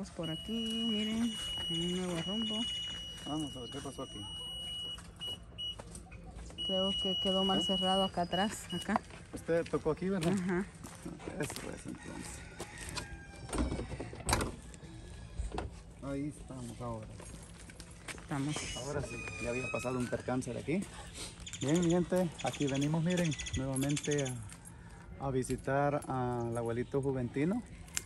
Vamos por aquí, miren, un nuevo rumbo. Vamos a ver qué pasó aquí. Creo que quedó mal cerrado acá atrás, acá. Usted tocó aquí, ¿verdad? Ajá. Eso es entonces. Ahí estamos ahora. Estamos. Ahora sí, ya había pasado un percance de aquí. Bien, gente, aquí venimos, miren, nuevamente a visitar al abuelito Juventino.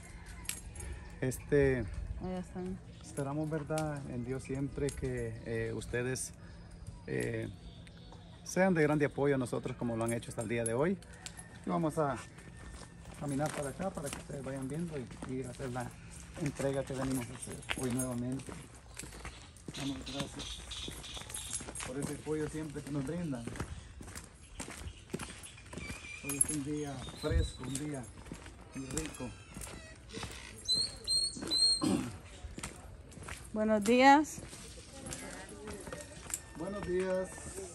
Allá están. Esperamos, verdad, en Dios siempre que ustedes sean de grande apoyo a nosotros como lo han hecho hasta el día de hoy. Y vamos a caminar para acá para que ustedes vayan viendo y hacer la entrega que venimos a hacer hoy nuevamente. Vamos, gracias por ese apoyo siempre que nos brindan. Hoy es un día fresco, un día muy rico. Buenos días. Buenos días.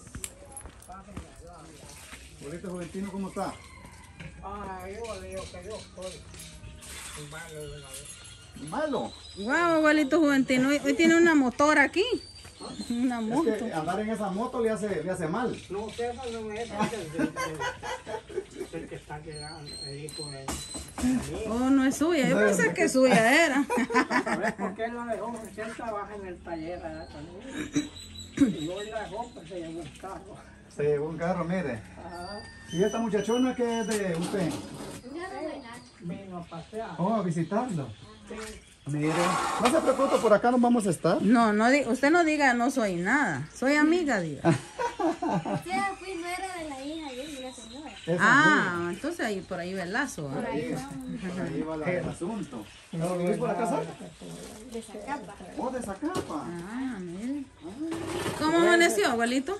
Abuelito Juventino, ¿cómo está? Yo le digo que yo soy malo de la vez. Malo. Wow, abuelito Juventino, hoy tiene una motora aquí. Una moto. Es que andar en esa moto le hace mal. No, usted no es el que está quedando, el hijo de Oh, no es suya. Yo pensé que suya era. ¿Sabes por qué la dejó? Porque él trabaja en el taller allá también. Y hoy la dejó, pues se llevó un carro. Se llevó un carro, mire. Ajá. ¿Y esta muchachona que es de usted? Vino a pasear. Oh, a visitarlo. Sí. Mire, no se preocupe, por acá nos vamos a estar. No, usted no diga no soy nada. Soy amiga, diga. Usted fui nuera de la hija de la señora. Ah, entonces ahí por ahí velazo. Por ahí vamos. Por ahí va el asunto. No, ¿Vivís por acá, Sara? De Zacapa. Oh, de Zacapa. Ah, mire. ¿Cómo amaneció, abuelito?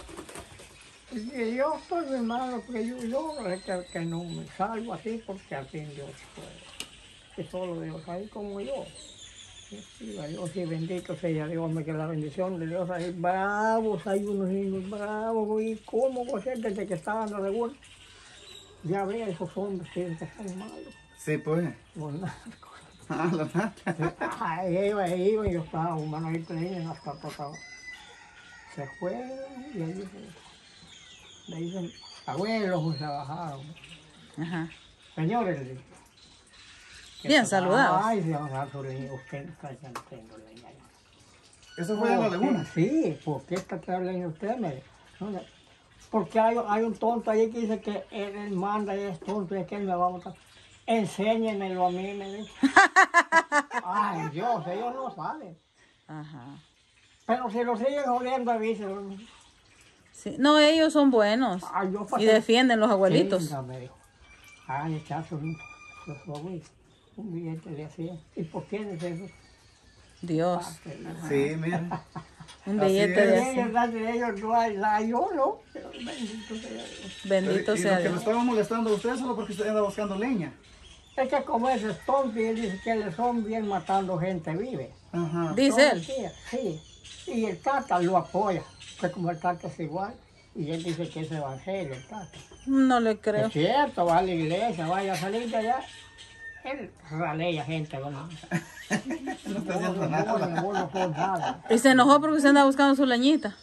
Y yo soy mi hermano, porque yo que no me salgo así porque al fin Dios puede. Que solo Dios ahí como yo. Y a Dios y bendito sea Dios, me que la bendición de Dios ahí, bravos, hay unos niños bravos, y cómo va a ser desde que estaban de seguro. Ya ve a esos hombres que están malos. Sí, pues. Los narcos. Ah, la nata. Ahí iba, y yo estaba humano ahí teniendo hasta tocado. Se fueron y ahí le dicen, abuelos, pues se bajaron. Ajá. Señores, le dije, Bien saludados. ay, se van a su leña, usted no está echando leña. ¿Eso fue en la laguna? Sí, ¿por qué está echando leña usted? No, porque hay un tonto ahí que dice que él manda y es tonto y que él me va a votar. Enséñenmelo a mí, me dice. Ay, Dios, ellos no saben. Ajá. Pero si lo siguen jodiendo, avísenlo. Sí. No, ellos son buenos. Ay, yo Y defienden los abuelitos. Sí, me dijo. Hagan echarse un billete de 100. ¿Y por quién es eso? Dios. Sí, mire. Un Así billete es. de Ellos, así. de ellos no hay la yo, ¿no? Pero bendito sea Dios. Bendito Y sea lo que lo Dios. estaba molestando a usted solo porque usted anda buscando leña. Es que como ese es tonto y él dice que él son bien matando gente vive. Ajá. Dice él. Sí. Y el Tata lo apoya. Que como el Tata es igual. Y él dice que es evangelio, el Tata. No le creo. Es cierto, va a la iglesia, vaya a salir de allá. Él ralea gente, ¿no? No está haciendo nada. Vos no sos nada. Y se enojó porque usted andaba buscando su leñita.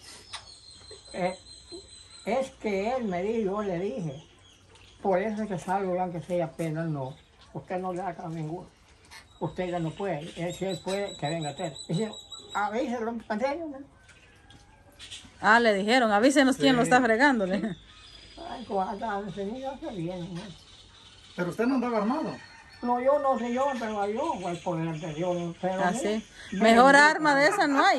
Es que él me dijo, yo le dije, por eso es que salgo yo aunque sea apenas, no. Usted no le haga a ninguno. Usted ya no puede. Si él puede, que venga a hacer. Dice, avíselo, ¿en serio? ¿No? Ah, le dijeron, avísenos quién lo está fregándole. Ay, guarda, el señor hace bien, ¿no? Pero usted no andaba armado. No, yo no sé yo, pero yo, el poder de Dios. Pero Así. Mejor arma de esa no hay.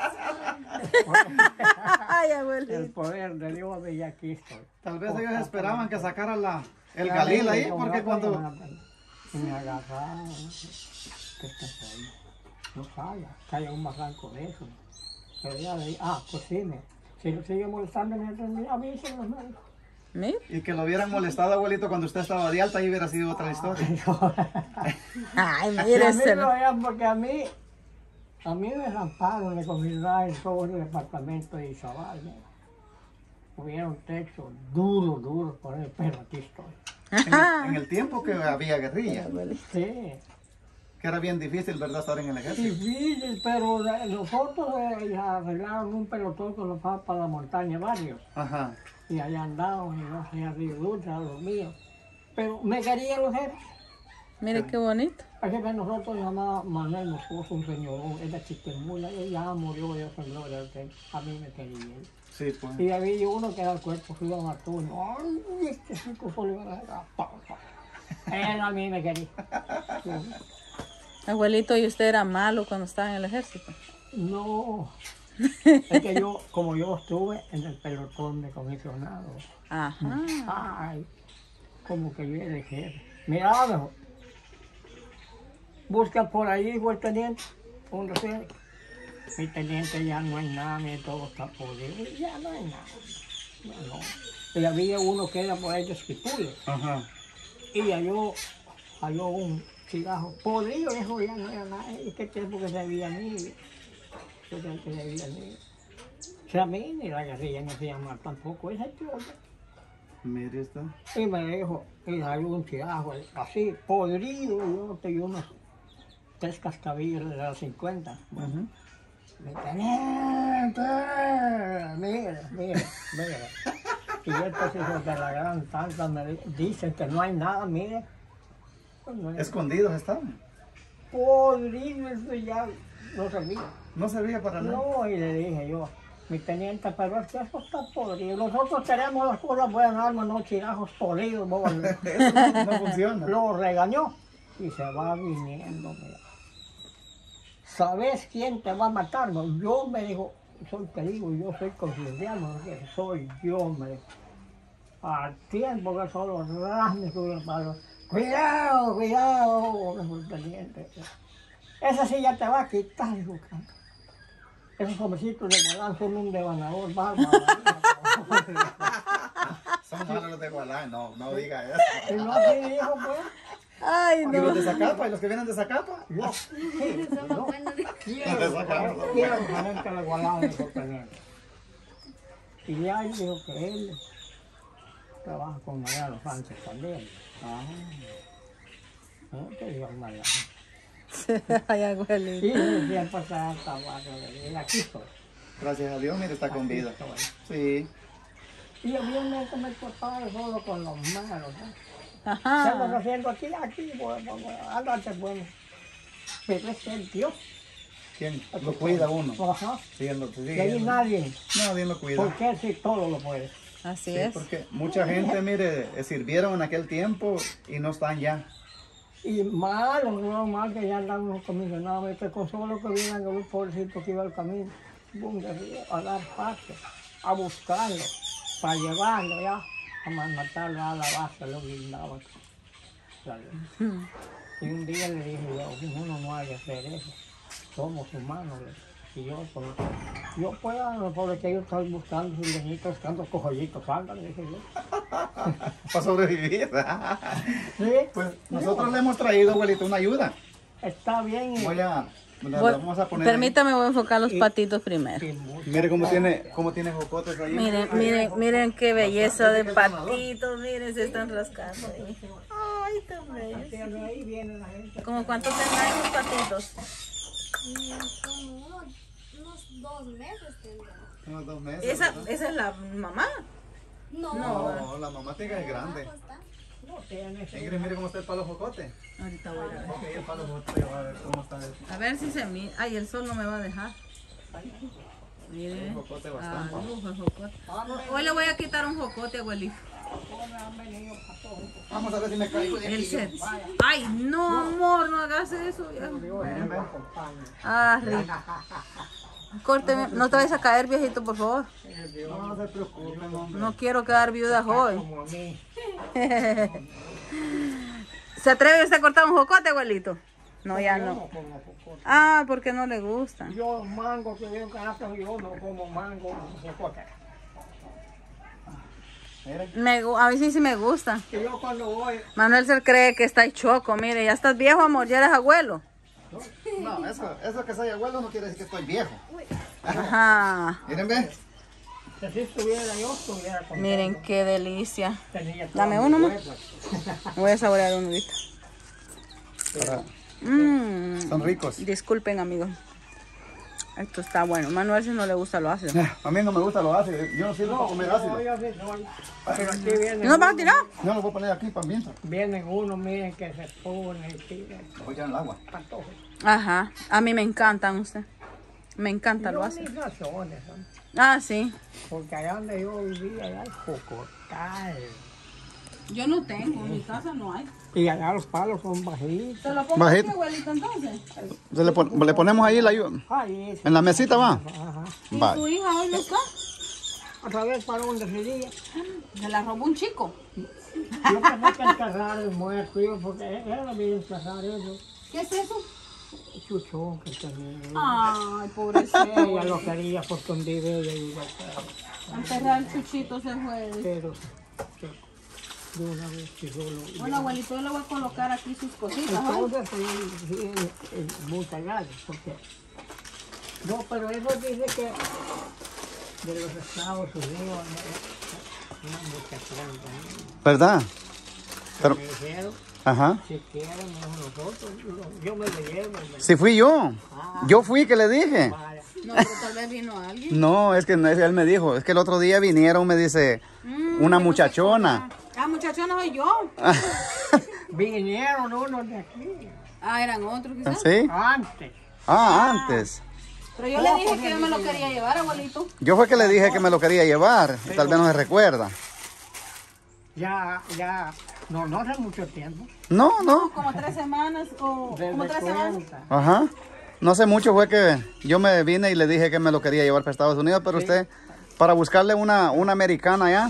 Ay, el abuelito. poder de Dios, y aquí estoy. Tal vez ellos esperaban que sacara el Galil ahí, porque cuando... Me agarraron, ¿qué está haciendo? No falla, caiga un barranco de eso. Pero ya le dije, pues sí, si lo sigue molestando, me avísenlo, me dijo. Mire. Y que lo hubieran molestado, abuelito, cuando usted estaba de alta, ahí hubiera sido otra historia. Ay, Y a mire mí ese. lo vean porque a mí me ramparon de comunidad en todo el departamento de Izabal. Hubiera un techo duro por el pero aquí estoy. En el tiempo que había guerrilla. Sí. Que era bien difícil, ¿verdad? Estar en el ejército. Difícil, pero nosotros arreglamos un pelotón que nos va para la montaña barrio. Ajá. Y allá andábamos, y no sé, Río Dulce, a los míos. Pero me querían los jefes. Mire qué bonito. El jefe de nosotros llamaba Manuel Moscoso, un señor, era chiquemula, él ya murió, ya se gloria al Señor. A mí me quería él. Sí, pues. Y había uno que era el cuerpo, se iba a matar uno. ¡Ay, este chico solo iba a dejar! Él a mí me quería. Sí. Abuelito, ¿y usted era malo cuando estaba en el ejército? No, es que yo, como yo estuve en el pelotón de comisionados, Ajá. ay, como que yo era el jefe. Mira, mejor. Busca por ahí, fue el teniente, un docente. Mi teniente ya no hay nada, ni todo está podrido, ya no hay nada. Ya no. Y había uno que era por ahí de Esquipulia, Ajá. y halló un cigarro podrido, eso ya no era nada. ¿Y qué tiempo que se había mil? ¿Qué tiempo que se había mil? O sea, a mí ni la guerrilla no se llama tampoco, ese tío. Mire esto. Y me dijo, y halló un cigarro así, podrido, y yo tenía unos 3 cascabillos de los 50. Bueno, teniente, mira. Y estos hijos de la gran tanta me dicen que no hay nada, mire. No hay Escondidos estaban. podrido, eso ya no servía. No servía para nada. No, y le dije yo, mi teniente, pero es que eso está podrido. Nosotros tenemos las cosas buenas, armas, no chigajos podridos, bobo. Eso no funciona. Lo regañó y se va viniendo, mira. ¿Sabes quién te va a matar? No, yo me dijo, soy te digo, yo soy concienciano, que soy yo, me dijo. Al tiempo que solo rasme su palo. Cuidado, me dijo el teniente. Esa sí ya te va a quitar, hijo. Esos homecitos de Gualán son un devanador bárbaro. Son malos los de Gualán, no diga eso. Y no así dijo, pues. Ay, ¿Y no. los de Zacapa? ¿Y los que vienen de Zacapa? Yo, sí, Somos yo buenos. quiero ponerte la Gualán, dijo el teniente. Y ya él dijo que él trabaja con Mariano Sánchez también. ¿No te digo Mariano? Ay, abuelito. Y el tiempo está tabaco, y aquí estoy. Gracias a Dios, mire, está con vida. Sí. Y obviamente me topaba solo con los malos, ¿no? ¿Qué andas Ajá. haciendo aquí? Bueno, ándate, bueno. Pero es el Dios. ¿Quién lo cuida uno? Ajá. Sí, Y ahí nadie, Nadie lo cuida. porque él sí todo lo puede. Así Sí, es. porque mucha gente, mire, sirvieron en aquel tiempo y no están ya. Y malos, no mal que ya andan unos comisionados, este consuelo que vienen de un pobrecito que iba al camino, a dar paso, a buscarlo, para llevarlo ya, a matarlo a la base, lo guindaban. Y un día le dije yo, uno no hay que hacer eso, somos humanos. Y yo puedo, porque que ellos están buscando sus leñitos, buscando cojollitos, salgan, dije yo. Para sobrevivir. Sí, Pues nosotros le hemos traído, abuelito, una ayuda. está bien. Vamos a poner. Permítame, voy a enfocar los patitos primero. Mire cómo tiene jocotes ahí. Miren qué belleza de patitos. Miren, se están rascando ahí. Ay, tan bellos. Ahí viene la gente. ¿Cómo cuánto tendrán esos patitos? Como unos 2 meses tendrá. Unos 2 meses. Esa ¿verdad? es la mamá. No, No, la mamá tiene que es grande. abajo está. No tiene ese. Ingrid, mire cómo está el palo jocote. Ahorita voy a ver. Ok, el palo jocote, a ver cómo está el A ver si se mira. Ay, el sol no me va a dejar. Mire. jocote bastante. Lujo el jocote. Hoy le voy a quitar un jocote, abuelito. Vamos a ver si me caigo de El aquí. set. Ay, no, amor, no hagas eso. Ya. Miren, ve. Ah, rico. Córteme, no te vayas a caer, viejito, por favor. No se preocupen, hombre. No quiero quedar viuda hoy. Como a mí. ¿Se atreve usted a cortar un jocote, abuelito? No, ya no. Como jocote. Ah, porque no le gusta. Yo mango que veo que hacen, yo no como mango, jocote. Miren. A mí sí me gusta. Y yo cuando voy, Manuel se cree que está choco. Mire, ya estás viejo, amor, ya eres abuelo. No, eso que soy abuelo no quiere decir que estoy viejo. Ajá. Miren, ve. si así estuviera yo, estuviera contento. Miren qué delicia. Tenía Dame todo uno mi más. huevo. Voy a saborear uno ahorita. Son ricos. Disculpen, amigos. Esto está bueno. Manuel, si no le gusta lo ácido. A mí no me gusta lo ácido. Yo no sirvo para comer ácido. yo sí soy. Pero aquí vienen, ¿No vas a tirar? No lo voy a poner aquí para ambiente. vienen unos, miren, que se ponen y tiran. Voy a echar en el agua. Patojo. Ajá. A mí me encantan usted. Me encanta lo Yo ácido. mis razones, ¿no? Ah, sí. Porque allá donde yo vivía, allá hay cocotal. Yo no tengo. En mi casa no hay. Y allá los palos son bajitos. ¿Se lo pongo Bajito. aquí, abuelito, entonces? Le ponemos ahí la ayuda. Ay, eso. En la mesita va. Ajá. ¿Y Va. su hija hoy no está? Otra vez para donde sería. Se la robó un chico. Yo pensé que enterrar el muerto, yo, porque era bien enterrar eso. ¿Qué es eso? Chuchón que tenía. Ay, pobrecito. Ella lo quería por donde ella iba a Enterrar el chuchito se fue. pero de una vez que yo lo... Bueno, abuelito, yo le voy a colocar aquí sus cositas. ¿eh? Entonces, sí, muchas gracias, porque... No, pero eso dice que de los Estados Unidos, una muchachona también, ¿Verdad? Pero, me dijeron, ajá. si quieren nosotros, yo me lo llevo. Sí fui yo. Yo fui que le dije. Vaya. No, pero tal vez vino alguien. No, es que él me dijo. Es que el otro día vinieron, me dice, una muchachona. Ah, muchachona soy yo. Vinieron unos de aquí, Ah, eran otros quizás. ¿Sí? antes. Ah, antes. Pero yo le dije que yo me lo quería llevar, abuelito. Yo fue que le dije que me lo quería llevar. Tal vez no se recuerda. Ya, no hace mucho tiempo. No, no. Como 3 semanas o como Desde 3 semanas. cuenta. Ajá. No sé mucho, fue que yo me vine y le dije que me lo quería llevar para Estados Unidos, pero usted, para buscarle una americana allá.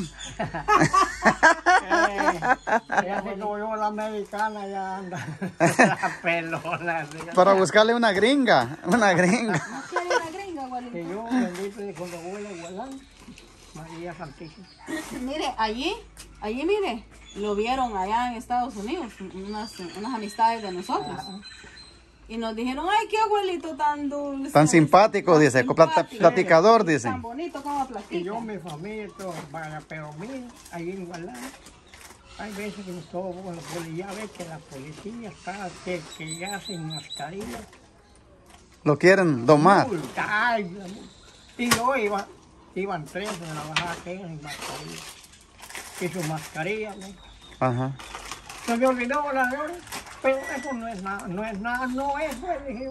Ya sé como yo, la americana ya anda. La pelona. así. Para buscarle una gringa. Una gringa. ¿No quiere una gringa, abuelito? Que yo bendito de cuando voy a Guadalajara, María Santísima. Mire, allí, mire, lo vieron allá en Estados Unidos, unas amistades de nosotros. Y nos dijeron, ay, qué abuelito tan dulce. Tan simpático, dice, simpático, platicador, dice. tan bonito como Y platica. yo, mi familia, y todo, vaya, pero mira, ahí en Guadalajara, hay veces que todo, bueno, pues ya ves que la policía está, que ya sin mascarilla. Lo quieren domar. Ay, y yo iban 3 de la bajada que sin mascarilla. Y su mascarilla, ¿no? Ajá. Se me olvidó la de hoy, pero eso no es nada, pues, dije.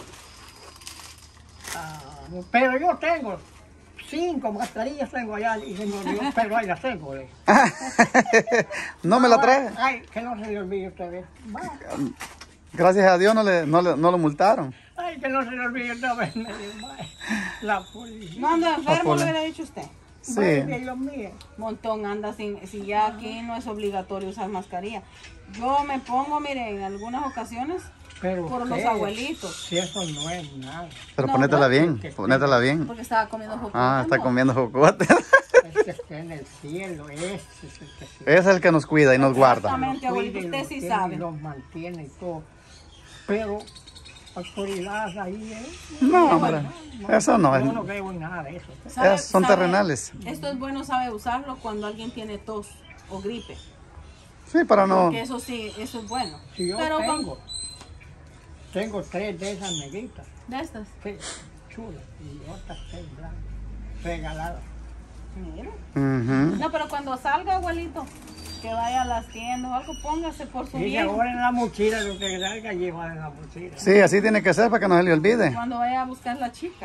Pero yo tengo 5 mascarillas tengo allá y se me olvidó, pero ahí las tengo. No me la traje. Ay, que no se le olvide usted ver. Gracias a Dios no lo multaron. Ay, que no se le olvide otra vez. La policía. ¿No anda enfermo, le hubiera dicho usted? Sí. Ay, Dios mío. Montón anda si ya aquí no es obligatorio usar mascarilla. Yo me pongo, mire, en algunas ocasiones Pero por los usted, abuelitos, si eso no es nada. Pero No, ponétela no, bien, porque- ponétela bien. porque estaba comiendo jocote. Ah, está ¿no? comiendo jocote. Es que está en el cielo, ese es el que sí. Es el que nos cuida y nos guarda. Exactamente, abuelito, Cuida y usted los sí tiene sabe. y los mantiene y todo. Pero autoridades ahí, No, hombre. Eso no Yo no es. creo en nada de eso. ¿Sabe- Son sabe? terrenales. Esto es bueno, sabe usarlo cuando alguien tiene tos o gripe. Sí, para no. Porque eso sí, eso es bueno. Si yo Pero tengo 3 de esas negritas, de estas, sí, chulas, y otras 6 blancas, regaladas. mira. Ujú. No, pero cuando salga, abuelito, que vaya a las tiendas o algo, póngase por su Y bien. ahora en la mochila, lo que salga, llevar en la mochila. Sí, así tiene que ser para que no se le olvide. Cuando vaya a buscar la chica.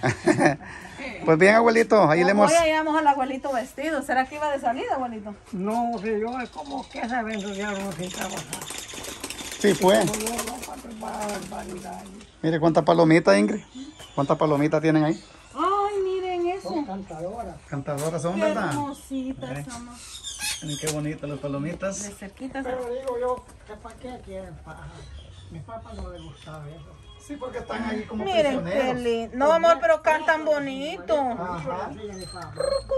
Pues bien, abuelito, ahí le hemos. Hoy hallamos al abuelito vestido. ¿Será que iba de salida, abuelito? No, si yo es como que se ven ya uno sin trabajar. Sí, fue. Como yo no para preparar barbaridad. Mire cuántas palomitas, Ingrid. ¿Cuántas palomitas tienen ahí? Ay, miren eso. Son cantadoras. Cantadoras son, Qué ¿verdad? hermositas, ama. Miren qué bonitas las palomitas. De cerquita. Pero digo yo, ¿que ¿para qué quieren paja? Mi papá no le gustaba eso. Sí, porque están ahí como Miren qué lindo. No, amor, pero cantan bonito. Ajá. Así es mi papá.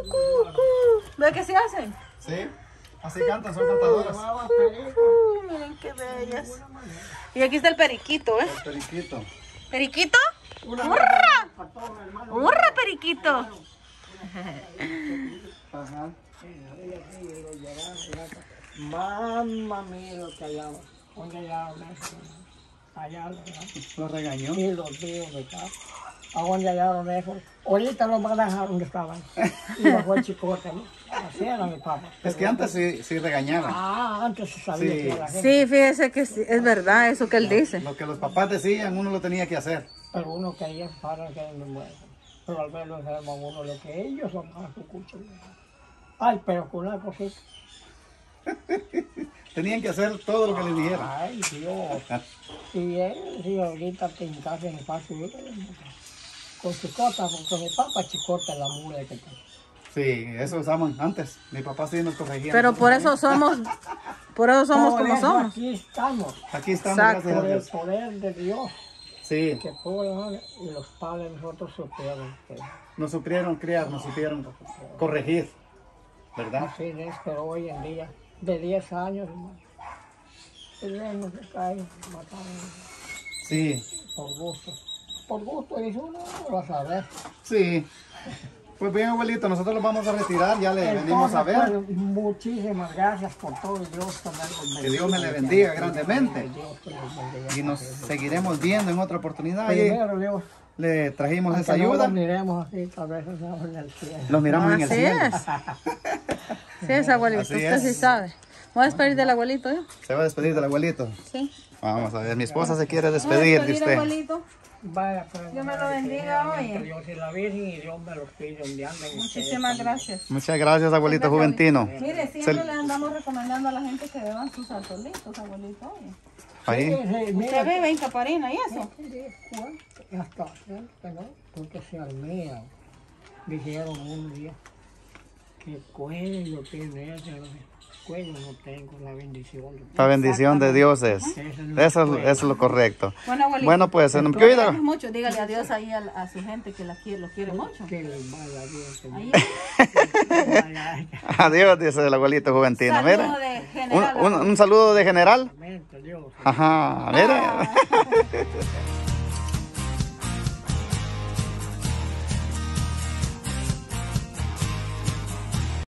¿Ve qué se hacen? Sí, así cantan, son cantadoras. Llevaba perico. Miren qué bellas. Y aquí está el periquito, ¿eh? Periquito. ¿Periquito? Una ¡Hurra! para todos los hermanos. ¡Hurra, periquito! Ajá. Mamma mía, lo que hallaba. ¿Dónde hallaba eso? allá, ¿verdad? Lo regañó. Y los tíos de acá. ¿A dónde hallaron eso? Ahorita los van a dejar donde estaban. Y bajó el chicote, ¿no? Así era mi papá. Es que antes sí regañaban. Ah, antes se sabía Sí. que era la gente. Sí, fíjese que sí, es verdad eso que él dice. Lo que los papás decían, uno lo tenía que hacer. Pero uno quería para que me muera. Pero al verlo enfermo a uno lo que ellos son más su culpa. Ay, pero con una cosita. Tenían que hacer todo lo que les dijeran. Ay, Dios. Y él, sí, ahorita te encasa en el paso. Con chicota, porque mi papá chicota la mula que está. Sí, eso usaban antes. Mi papá sí nos corregía. Pero por eso somos Por como eso somos. aquí estamos. Aquí estamos, Exacto. gracias a Por el Dios. poder de Dios. Sí, Que puedan, y los padres nosotros supieron que nos supieron criar, nos supieron corregir. ¿Verdad? así es, pero hoy en día, de 10 años, hermano, el reino se cae, mataron Sí, por gusto. Por gusto, dice uno, no lo va a saber. sí. Pues bien, abuelito, nosotros los vamos a retirar, ya le venimos a ver. Pues, muchísimas gracias por todo, y Dios también los bendiga. Que Dios me le bendiga grandemente. Que Dios te los bendiga. Y nos seguiremos viendo en otra oportunidad. Y Primero, Dios, le trajimos esa aunque no ayuda. los miremos así, tal vez estamos en el cielo. Los miramos en el Así cielo. es. Sí es, abuelito. Así Usted es. sí sabe. Voy a despedir del abuelito yo. Se va a despedir del abuelito. Sí. Vamos a ver, mi esposa se quiere Voy a despedir de usted. abuelito. Vaya, pues, Dios me lo bendiga, oye. Dios y la Virgen y Dios me los pide donde anden. Muchísimas gracias. Muchas gracias, abuelito Juventino. Mire, siempre le andamos recomendando a la gente que beban sus atolitos, abuelito. Oye. Ahí. Usted bebe en Caparina y eso. Hasta que no, porque se armean. Dijeron un día que cuello tiene ese, no sé. Cuello no tengo, la bendición. La bendición de Dios es. Eso es lo correcto. Bueno, pues, Lo ¿qué oído? queremos mucho. Dígale adiós ahí a su gente que lo quiere mucho. Que les vaya bien. Ahí. Adiós, dice el abuelito Juventino. Saludo Mire. de general. Un saludo de general. Dios. Ajá, mire.